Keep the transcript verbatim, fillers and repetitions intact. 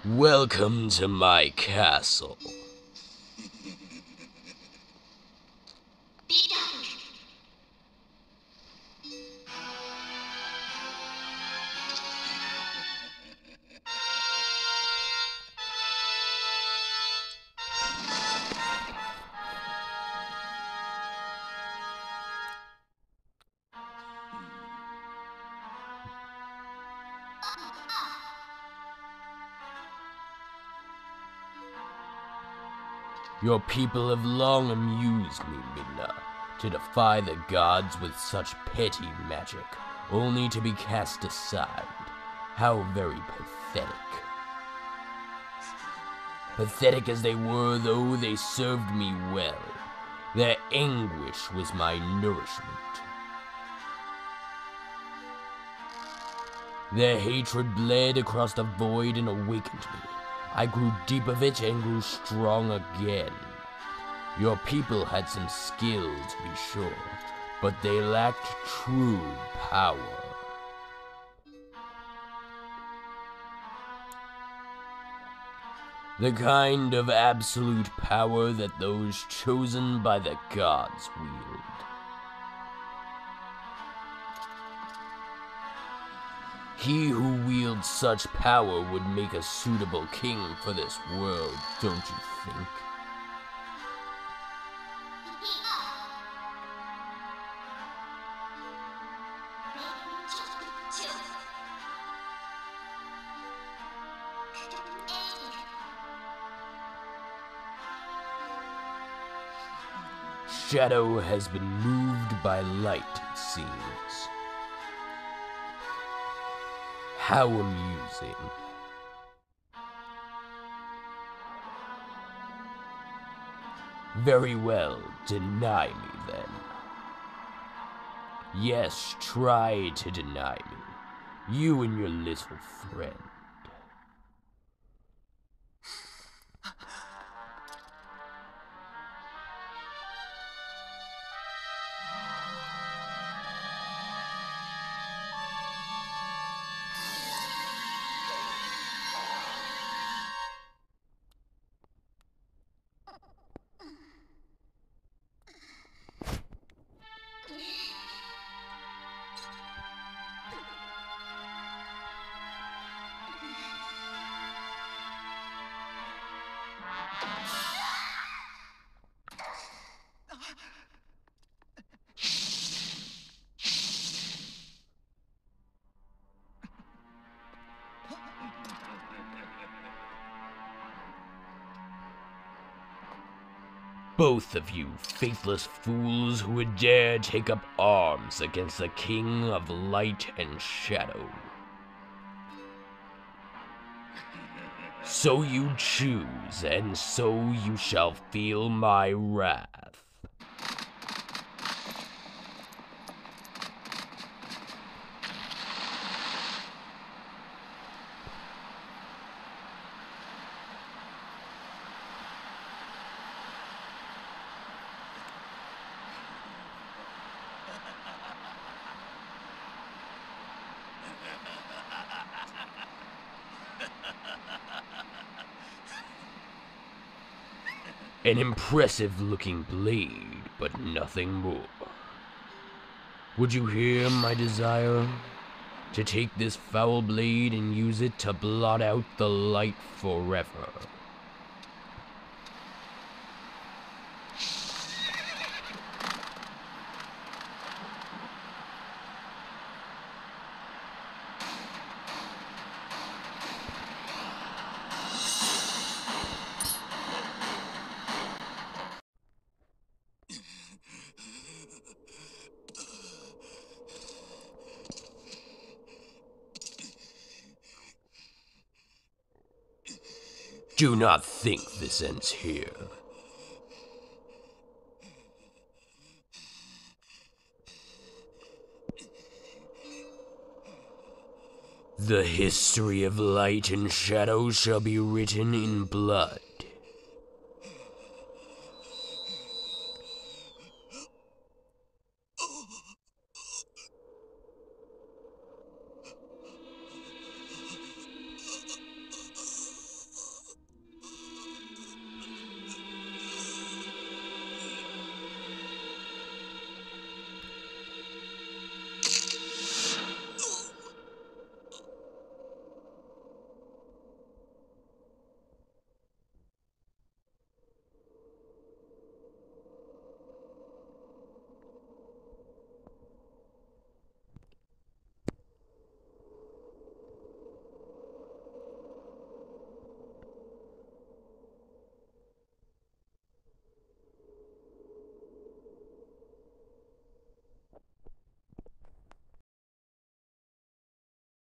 Welcome to my castle. Your people have long amused me, Midna, to defy the gods with such petty magic, only to be cast aside. How very pathetic. Pathetic as they were, though, they served me well. Their anguish was my nourishment. Their hatred bled across the void and awakened me. I grew deep of it and grew strong again. Your people had some skill, to be sure, but they lacked true power. The kind of absolute power that those chosen by the gods wield. He who wields such power would make a suitable king for this world, don't you think? Shadow has been moved by light, it seems. How amusing. Very well, deny me then. Yes, try to deny me. You and your little friend. Both of you faithless fools who would dare take up arms against the King of Light and Shadow. So you choose, and so you shall feel my wrath. An impressive-looking blade, but nothing more. Would you hear my desire? To take this foul blade and use it to blot out the light forever. Do not think this ends here. The history of light and shadow shall be written in blood.